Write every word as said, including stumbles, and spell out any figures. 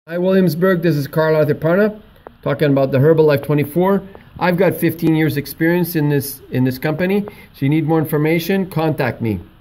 Hi Williamsburg, this is carlparna talking about the Herbalife twenty-four. I've got fifteen years experience in this in this company. So you need more information, contact me.